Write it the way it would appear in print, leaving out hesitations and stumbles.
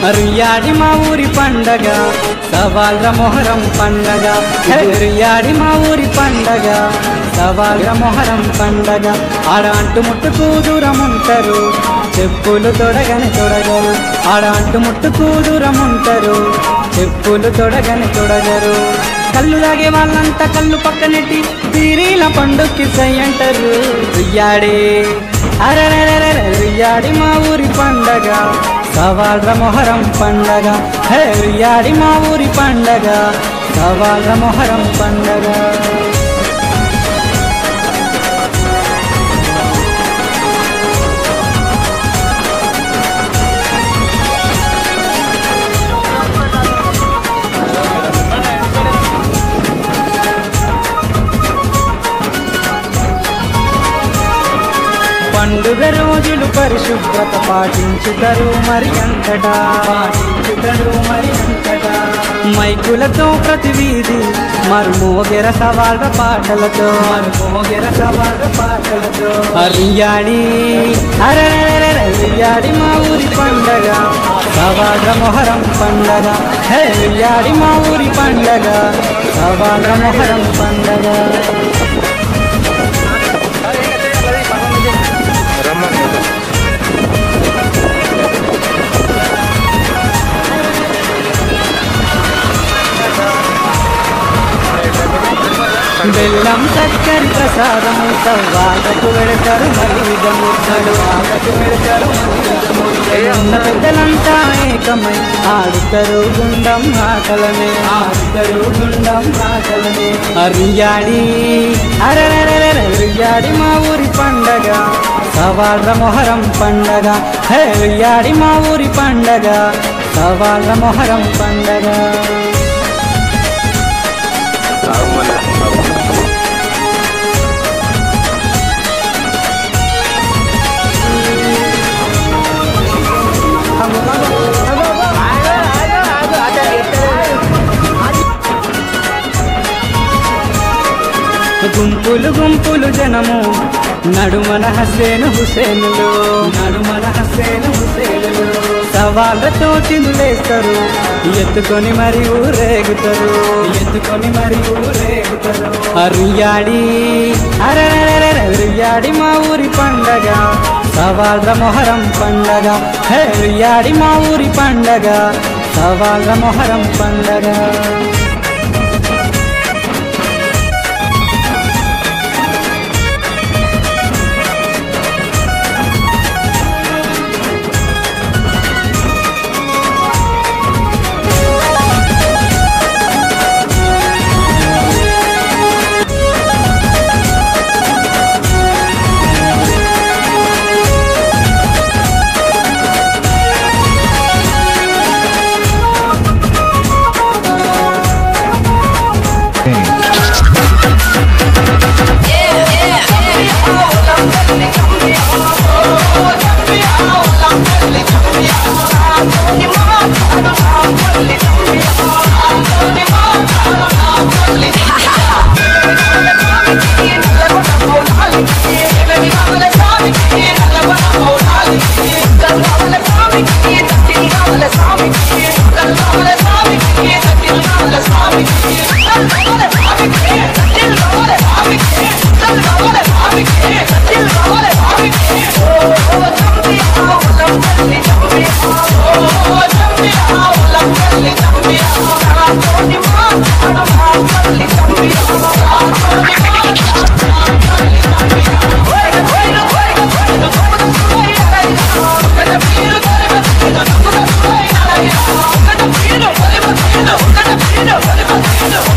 రుయ్యాడి మా ఊరి పండగ సవాల్ర మొహరం పండగ రుయ్యాడి మా ఊరి పండగ సవాల్ర మొహరం పండగ ఆడ అంటు ముట్టుకు దూరముంటారు చెప్పులు తొడగని తొడగరు ఆడ అంటు ముట్టుకు దూరముంటారు చెప్పులు తొడగని తొడగరు కళ్ళు తాగే వాళ్ళంతా కళ్ళు పక్కనెట్టి పీరీల పండుక్కి సై అంటారు రుయ్యాడి అరెరెరెరె రుయ్యాడి మా ఊరి పండగ సవాల్ర మొహరం పండగ రుయ్యాడి మా ఊరి పండగ సవాల్ర మొహరం పండగ పండుగ రోజులు పరిశుభ్రత పాటించుతారు మరి అంతటా మైకులతో ప్రతి వీధి మరుమోగెర సవాళ్ళ పాటలతో రుయ్యాడి రుయ్యాడి మా ఊరి పండగ సవాల్ర మొహరం పండగ రుయ్యాడి మా ఊరి పండగ సవాల్ర మొహరం పండగ బెల్లం చక్కరి ప్రసాదము సవ్వాలకు వెడతారు మలిదము పెద్దలంతా ఏకమై ఆడుతారు గుండం ఆటలనే రుయ్యాడి రుయ్యాడి మా ఊరి పండగ సవాల్ర మొహరం పండగ రుయ్యాడి మా ఊరి పండగ సవాల్ర మొహరం పండగ గుంపులు గుంపులు జనము నడుమన హసేను హుసేనులు సవాళ్ళతో చిందులేస్తారు ఎత్తుకొని మరి ఊరేగుతారు రుయ్యాడి రుయ్యాడి మా ఊరి పండగ సవాల్ర మొహరం పండగ రుయ్యాడి మా ఊరి పండగ సవాల్ర మొహరం పండగ No.